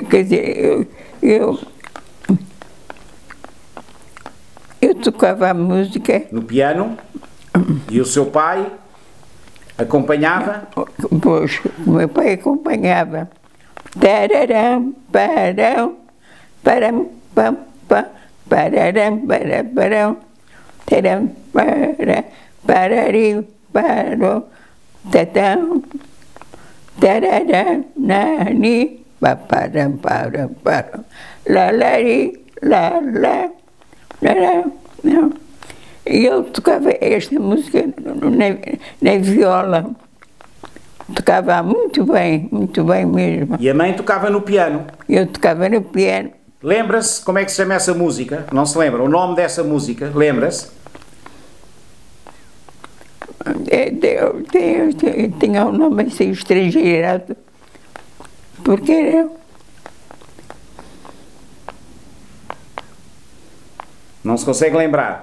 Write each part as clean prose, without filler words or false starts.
quer dizer, eu tocava a música. No piano? E o seu pai acompanhava? Pois, o meu pai acompanhava. Tararam, parão, param, pam, pam, pararam, parão, taram, para, pararim, parou, tatão, tararam, nani, paparam, param, lalari, lá, não. E eu tocava esta música na viola. Tocava muito bem mesmo. E a mãe tocava no piano? Eu tocava no piano. Lembra-se como é que se chama essa música? Não se lembra? O nome dessa música, lembra-se? Tinha um nome assim estrangeirado, porque era... Não se consegue lembrar?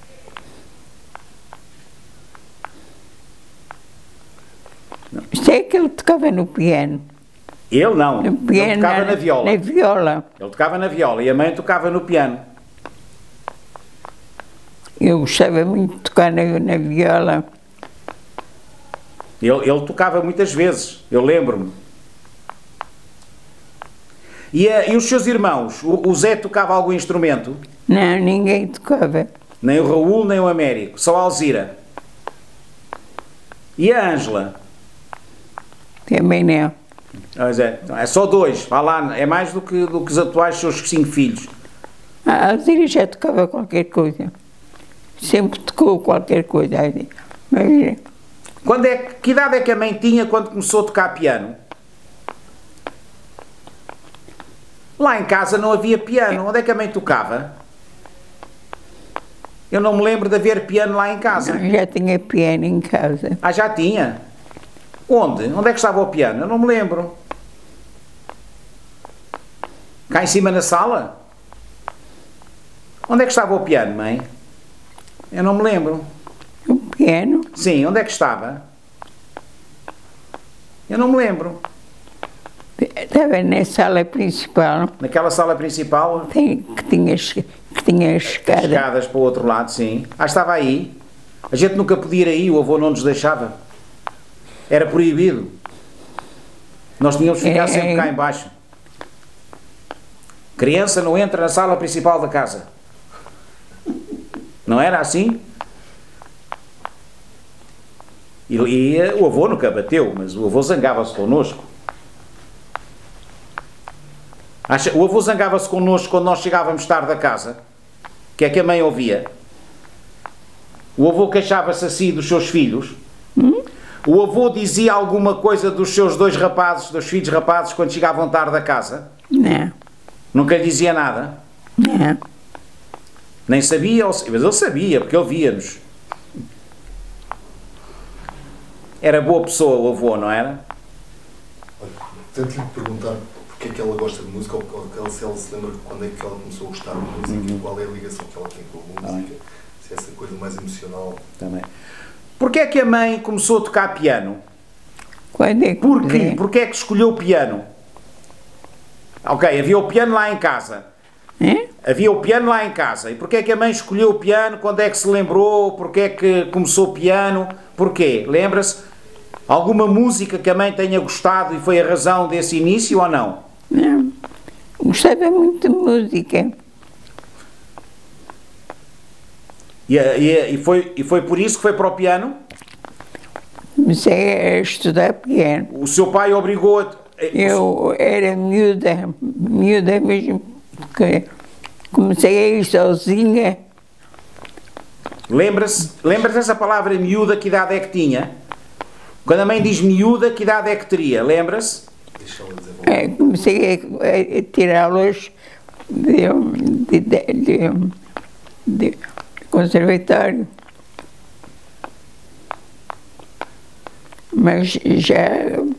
Sei que ele tocava no piano. Ele não, No piano, ele tocava na viola. Na viola. Ele tocava na viola e a mãe tocava no piano. Eu gostava muito de tocar na viola. Ele tocava muitas vezes, eu lembro-me. E os seus irmãos? O Zé tocava algum instrumento? Não, ninguém tocava. Nem o Raul, nem o Américo, só a Alzira. E a Ângela? Também não. Pois é, é só dois, vá lá, é mais do que os atuais seus 5 filhos. A Alzira já tocava qualquer coisa. Sempre tocou qualquer coisa. Mas, Que idade é que a mãe tinha quando começou a tocar piano? Lá em casa não havia piano. Onde é que a mãe tocava? Eu não me lembro de haver piano lá em casa. já tinha piano em casa. Ah, já tinha? Onde? Onde é que estava o piano? Eu não me lembro. Cá em cima na sala? Onde é que estava o piano, mãe? Eu não me lembro. O piano? Sim, onde é que estava? Eu não me lembro. Estava na sala principal. Naquela sala principal? Que tinha escada. Escadas para o outro lado, sim. Ah, estava aí. A gente nunca podia ir aí, o avô não nos deixava. Era proibido. Nós tínhamos que ficar sempre cá em baixo. Criança não entra na sala principal da casa. Não era assim? E o avô nunca bateu, mas o avô zangava-se connosco. O avô zangava-se connosco quando nós chegávamos tarde a casa. O que é que a mãe ouvia? O avô queixava-se assim dos seus filhos. O avô dizia alguma coisa dos seus dois filhos rapazes, quando chegavam tarde a casa? Não. Nunca lhe dizia nada? Não. Nem sabia, mas ele sabia, porque ele via-nos. Era boa pessoa o avô, não era? Tento-lhe perguntar porque é que ela gosta de música, ou se ela se lembra quando é que ela começou a gostar de música, qual é a ligação que ela tem com a música, se é essa coisa mais emocional. Também. Porquê é que a mãe começou a tocar piano? Quando é que... Porquê? Porquê é que escolheu o piano? Ok, havia o piano lá em casa. Havia o piano lá em casa. E porquê é que a mãe escolheu o piano? Quando é que se lembrou? Porquê é que começou o piano? Porquê? Lembra-se? Alguma música que a mãe tenha gostado e foi a razão desse início ou não? Não. Gostava muito de música. E foi por isso que foi para o piano? Comecei a estudar piano. O seu pai obrigou a... Eu era miúda mesmo, porque comecei a ir sozinha. Lembra-se dessa palavra miúda, que idade é que tinha? Quando a mãe diz miúda, que idade é que teria? Lembra-se? Comecei a tirá-los de conservatório. Mas já